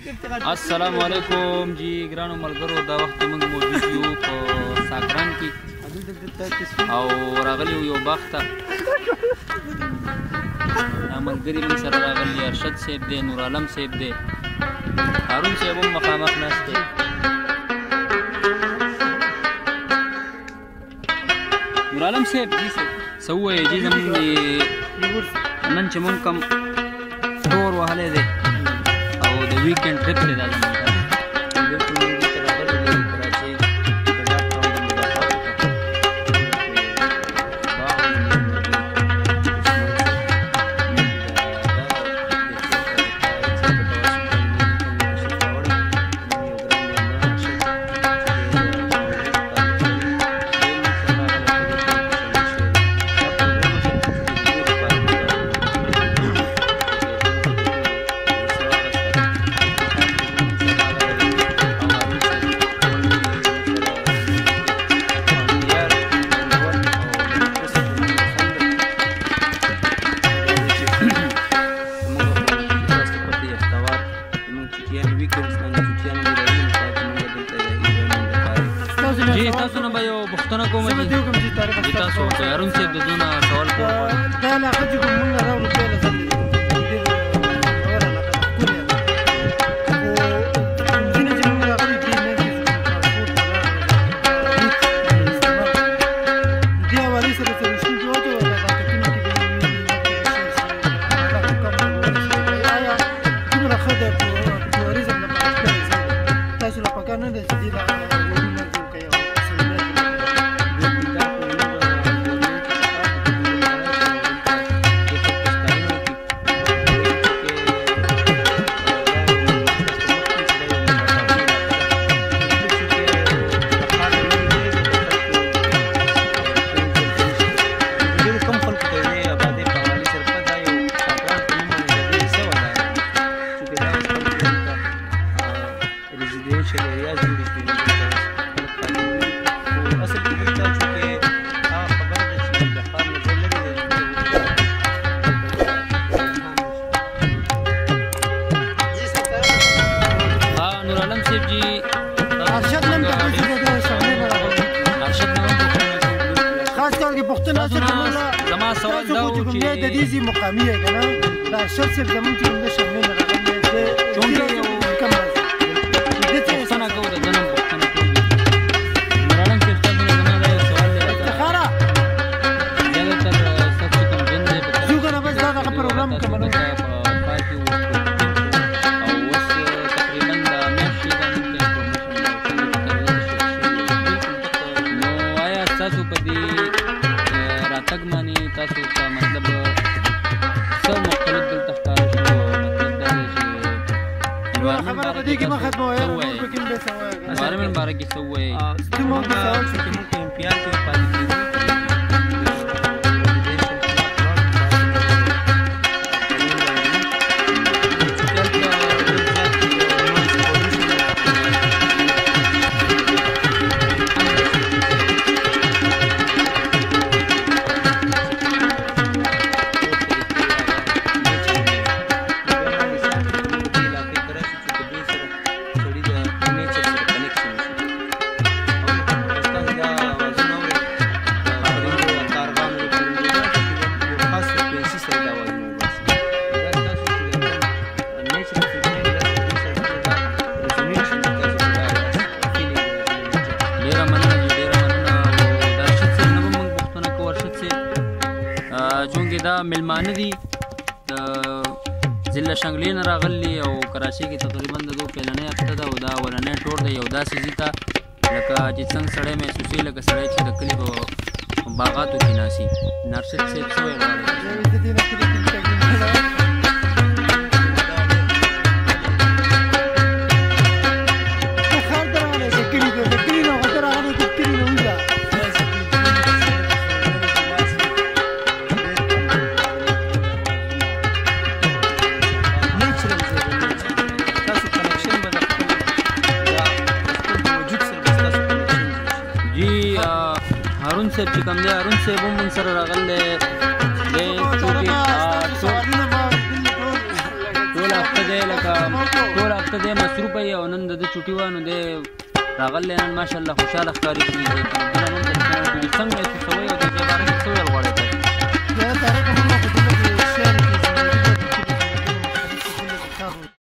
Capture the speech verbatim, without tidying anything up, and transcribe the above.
السلام علیکم جی ګرانو ملګرو، دا وخت موږ موجود یو په ساکران کې او راغلی یو باغ ته. ملګري موږ سره راغلي ارشد صاحب دی، نور عالم صاحب دی، هارون صاحب هم مخامخ ناست دی. نور عالم صاحب څه ووایې جي زموږ نن چې موږ کوم ټور وهلی دی او د ویکینډ ټریپ دی دا زموږ جی. تاسو نه به یو پوښتنه کوم جی تاسو هارون صاحب د دونه سوال کوم دا علاقه چې کوم موږ راوړو پیله ځل زما سوال دا و چې د دې ځای مقامي یې که نه د ارشد صاحب زموږ چې کوم د شمېر نه راغلی دی چونکې یو پوښتنه کوو د ده نه پوښتنه کوو نور عالم صاحب تاسو نه زما دا یو سوال دی افتخاره زیاتر ستاسو چې کوم ژوند دی ځو که نه بس دا دغه پروګرام کوم نو په پای کې او اوس تقریبا د میاشتې دا نو آیا ستاسو په دې راتګ باندې تاسو ته مطلب څه مختلف دلته ښکاره شو؟ مطلب دا دی چې خبره په دې کې مه ختموه یاره موږ پکې هم بیا څه وایو انوایرمنټ باره کې څه ووایې؟ زموږ سوال شو چې موږ په امپیار کې پاتې کېږو. چونکې دا مېلمانه دي د ضلع شنګلې نه راغلي او کراچۍ کې تقریبا د دوی پیلنۍ هفته ده او دا اولنی ټور دی یو داسې ځای ته لکه چې څنګه سړی محسوسوي لکه سړی چې د کلي په باغاتو کې ناستي. ارشد صاحب څه ویل غواړئ؟ هارون صاحب چې کوم دی هارون صاحب هم موږ سره راغلی دی ټول هفته دی لکه ټول ته دی مصروفه یې او نن د ده چوټي وه نو دی راغلی نن ماشاءالله خوشحاله ښکاري. څنګه محسوسوئ